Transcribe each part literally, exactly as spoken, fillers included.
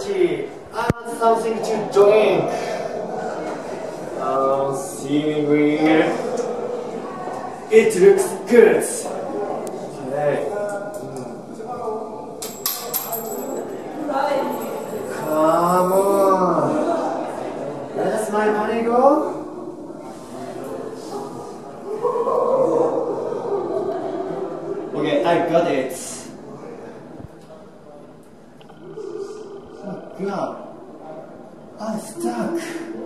Hachi, I want something to drink. Oh, seaweed. It looks good. Okay. Come on. Where does my money go? Okay, I got it. Oh God, I'm stuck.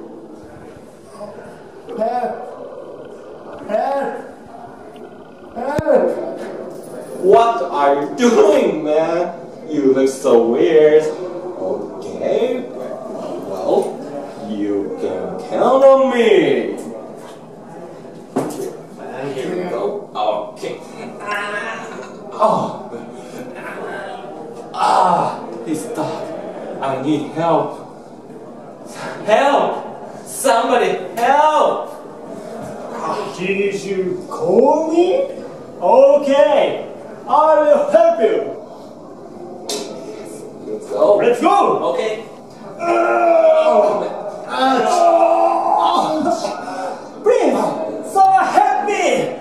Help! Help! Help! What are you doing, man? You look so weird. Okay, well, you can count on me. Here we go. Okay. Oh. Ah, he's stuck. I need help. Help! Somebody help! Did you call me? Okay, I will help you. Let's go. Let's go. Okay. Oh, please, someone help me.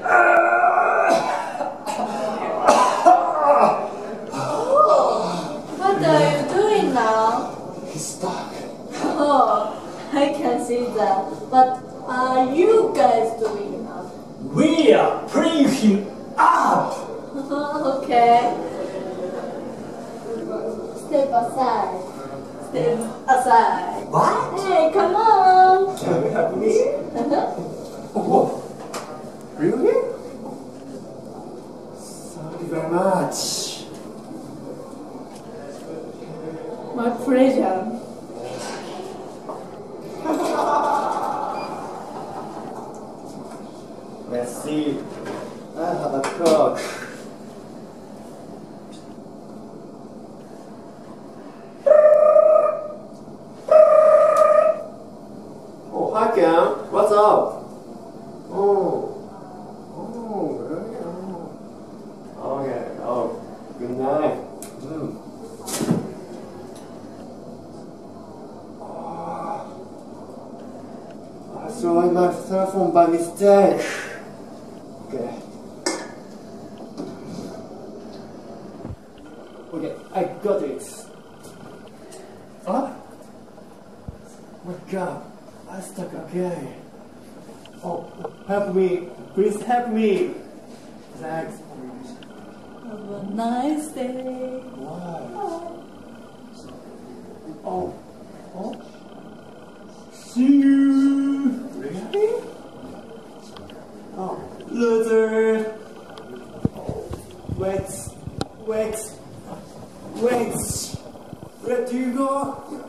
What are you doing now? He's stuck. Oh, I can see that. What are you guys doing now? We are pulling him up. Okay. Step aside. Step aside. What? Hey, come on. Can you help me? Oh, really? Thank you very much. My pleasure. Let's see. I have a clock. Oh, hi Ken. What's up? Oh. Oh, really? Oh. Okay. Oh, good night. Mm. Oh. I threw in my cell phone by mistake. Okay. Okay, I got it. Huh? Oh my God, I'm stuck again. Oh, help me! Please help me! Thanks. Have a nice day. Wow. Oh. Oh. See you. Really? Oh, loser. Oh, wait. Wait. Wait. Where do you go?